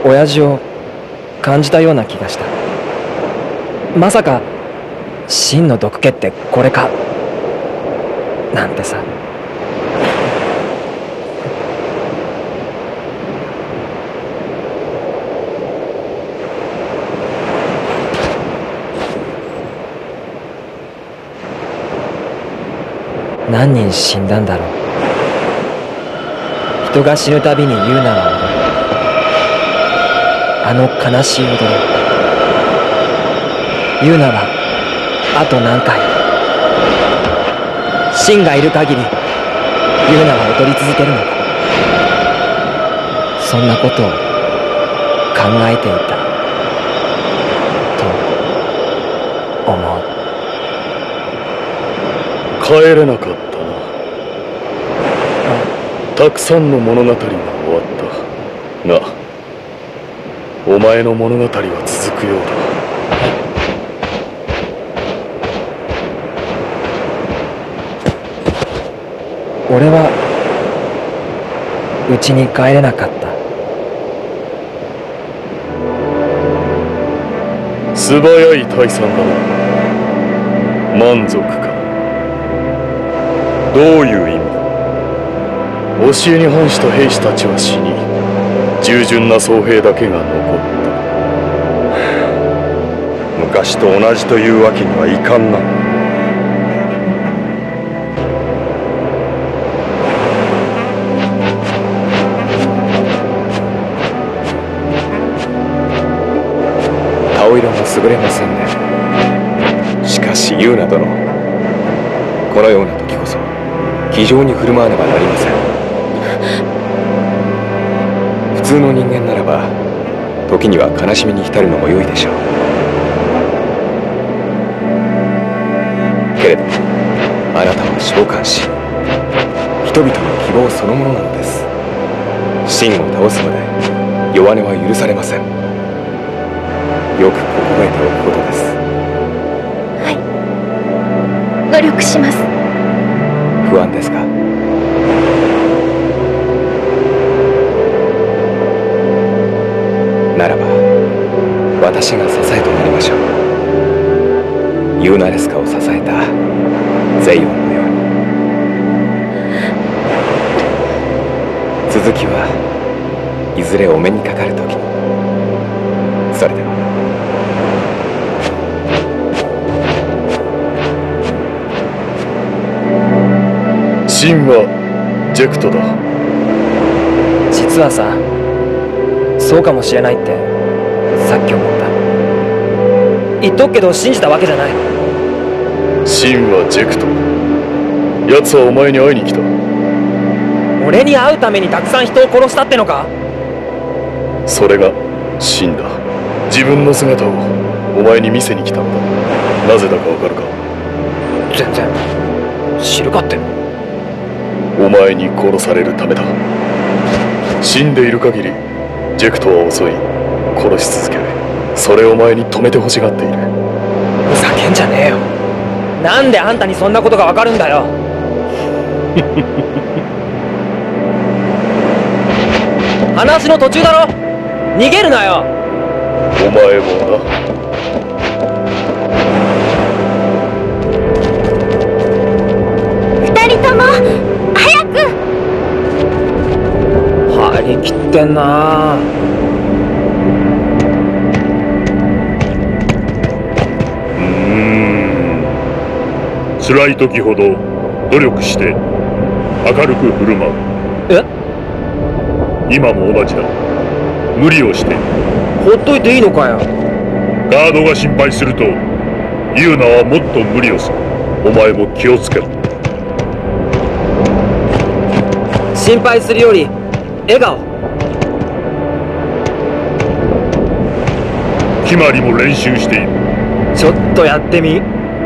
親父を感じたような気がした。まさか真の毒気ってこれかなんてさ。何人死んだんだろう。人が死ぬたびにユーナは踊る。あの悲しい踊り。ユーナはあと何回、シンがいる限りユーナは踊り続けるのか。そんなことを考えていたと思う。 帰れなかったな。たくさんの物語が終わったが、お前の物語は続くようだ。 俺は家に帰れなかった。 素早い退散だな。満足か。どういう意味だ。教えに反した兵士たちは死に、従順な僧兵だけが残った。 昔と同じというわけにはいかんな。 顔色も優れませんね。しかしユーナ殿、このような時こそ気丈に振る舞わねばなりません。普通の人間ならば時には悲しみに浸るのも良いでしょう。けれどあなたは召喚師、人々の希望そのものなのです。真を倒すまで弱音は許されません。よく心得ておくことです。 はい、努力します。 不安ですか？ならば私が支えとなりましょう。ユーナレスカを支えたゼイオンのように。続きはいずれお目にかかる時に。それでは。 シンはジェクトだ。 実はさ、そうかもしれないってさっき思った。言っとくけど信じたわけじゃない。 シンはジェクト。奴はお前に会いに来た。 俺に会うためにたくさん人を殺したってのか？ それがシンだ。自分の姿をお前に見せに来たのだ。なぜだかわかるか？ 全然知るかって。 お前に殺されるためだ。死んでいる限りジェクトは襲い殺し続ける。それをお前に止めてほしがっている。 ふざけんじゃねえよ。なんであんたにそんなことがわかるんだよ。話の途中だろ。逃げるなよ。 お前もな。 二人とも早く。 張り切ってんな。 辛い時ほど努力して明るく振る舞う。 え？ 今も同じだ。無理をしてほっといていいのかよ。 ガードが心配するとユーナはもっと無理をする。お前も気をつけろ。 心配するより笑顔。 決まりも練習している。 ちょっとやってみ。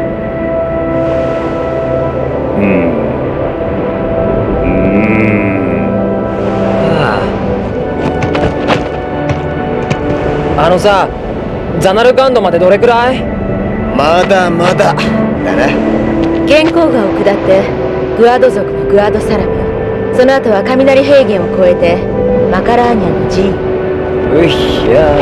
あのさ、ザナルカンドまでどれくらい？ まだまだだな。 元寇川を下ってグアド族のグアドサラム、その後は雷平原を越えてマカラーニャの寺院、 うひゃ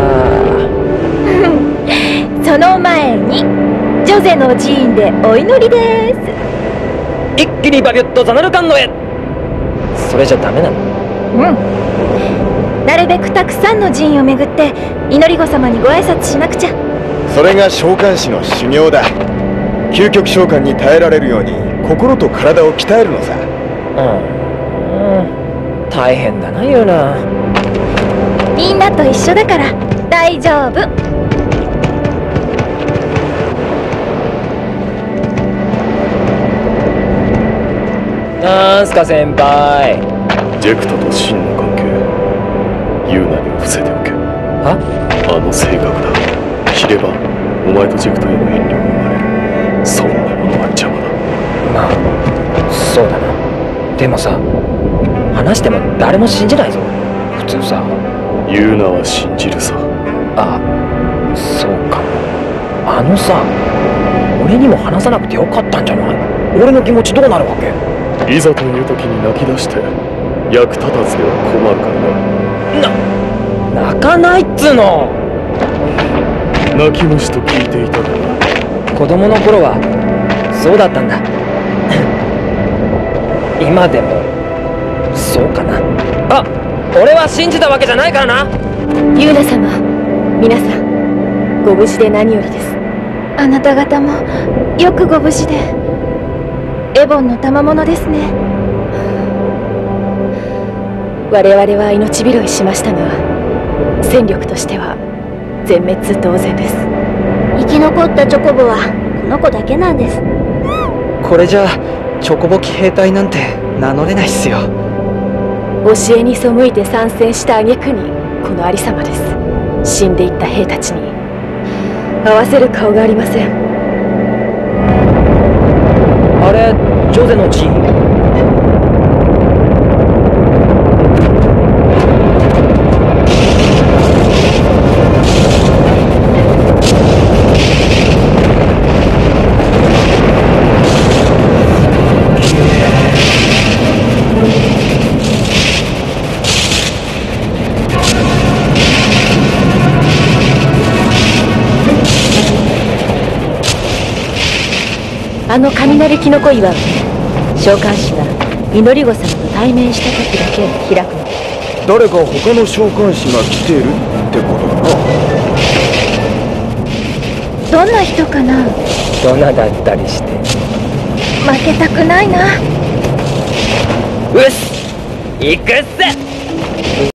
ー。 その前にジョゼの寺院でお祈りです。 一気にバビュッとザナルカンノへ。それじゃダメなの？ なるべくたくさんの寺院を巡って祈り子様にご挨拶しなくちゃ。 それが召喚師の修行だ。究極召喚に耐えられるように心と体を鍛えるのさ。 大変だなユーナ。 みんなと一緒だから大丈夫。 なんすか先輩。 ジェクタとシンの関係、ユーナには伏せておけ。 は？ あの性格だ。知ればお前とジェクタへの遠慮が生まれる。そんなものは邪魔だ。 まあそうだな。でもさ、話しても誰も信じないぞ普通さ。 ユーナは信じるさ。 あ、そうか。あのさ、俺にも話さなくてよかったんじゃない？俺の気持ちどうなるわけ？ いざという時に泣き出して役立たずでは困るからな。泣かないっつの。 な。泣き虫と聞いていたから。 子供の頃はそうだったんだ。今でもそうかな。あ、俺は信じたわけじゃないからな。 ユーナ様、皆さんご無事で何よりです。あなた方もよくご無事で。エボンの賜物ですね。我々は命拾いしましたが、戦力としては全滅同然です。生き残ったチョコボはこの子だけなんです。 これじゃあチョコボ騎兵隊なんて名乗れないっすよ。 教えに背いて参戦した挙句にこのありさまです。死んでいった兵たちに合わせる顔がありません。 あれ、ジョゼの寺院。 あの雷キノコ岩を召喚師が祈り子様と対面した時だけ開くの。 誰か他の召喚師が来てるってことだな。 どんな人かな。 ドナだったりして。 負けたくないな。 うっす、行くっす。